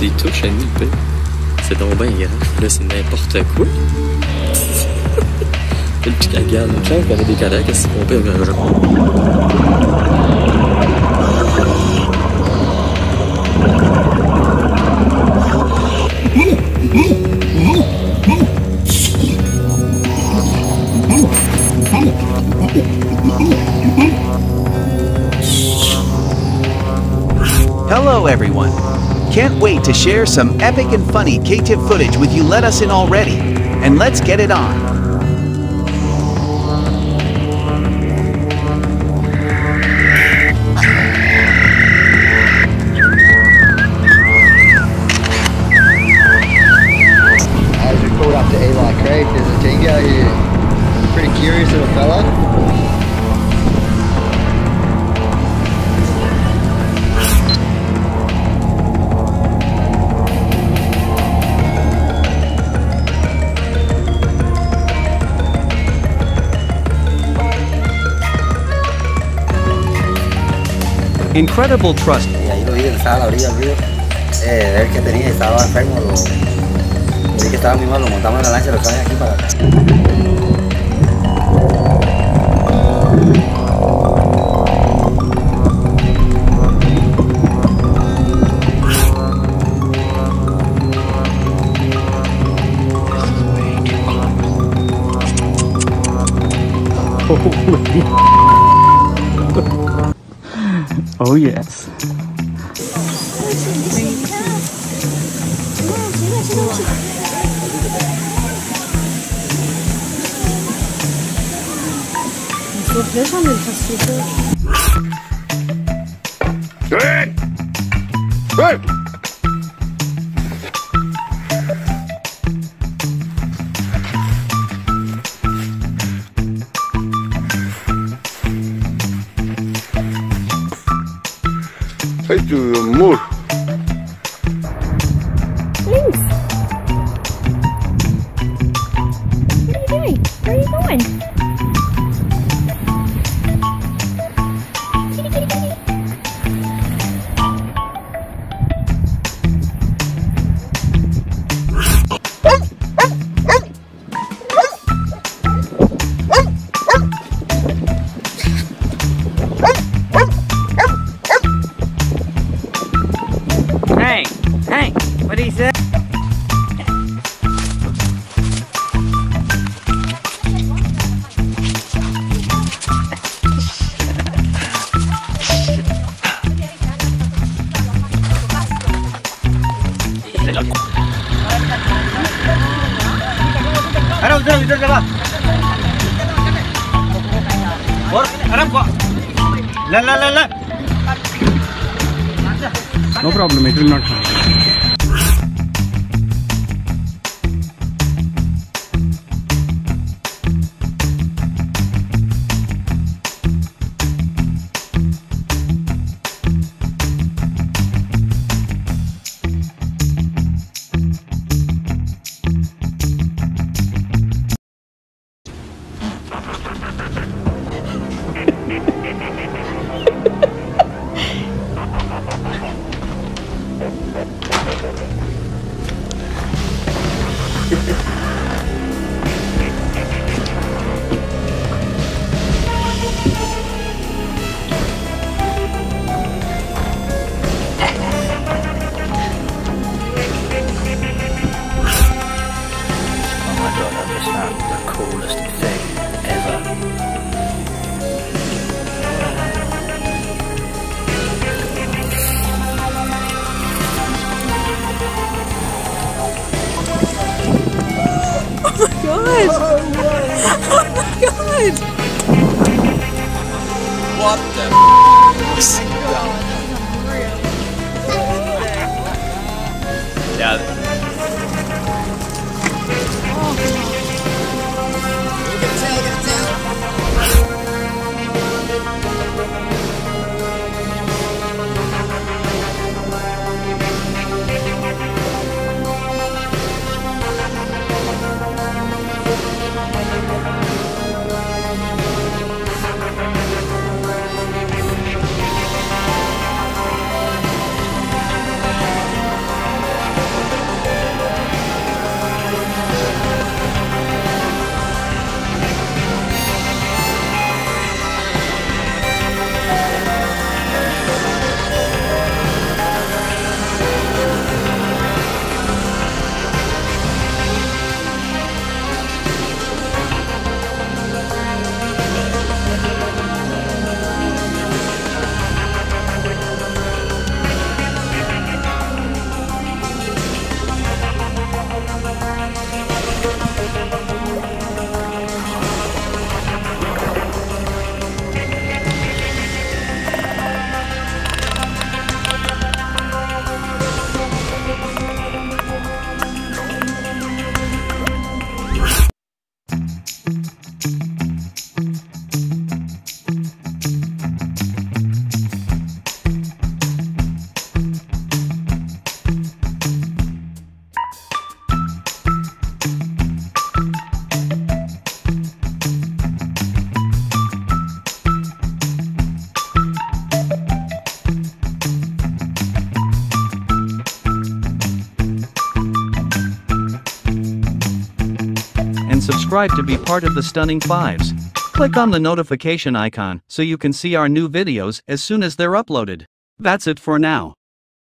tu y touches à une épée. C'est donc bien grave. Là, c'est n'importe quoi. Le petit regarde, une chance qu'on a des cadavres, qu'est-ce qu'on peut faire? Hello everyone! Can't wait to share some epic and funny K-Tip footage with you let us in already, and let's get it on! As we pulled up to Eli Creek, there's a dingo here. Pretty curious little fella. Incredible trust. Y ahí lo vi, estaba a la orilla del río. Ver que tenía, estaba enfermo. Vi que estaba muy mal, lo montamos en la lancha y lo traen aquí para acá. Oh yes. Hey, to the moor. Links! What are you doing? Where are you going? Kitty, kitty, kitty! Hey, what did he say? No problem, it will not harm. What the Yeah. subscribe to be part of the Stunning Fives. Click on the notification icon so you can see our new videos as soon as they're uploaded. That's it for now.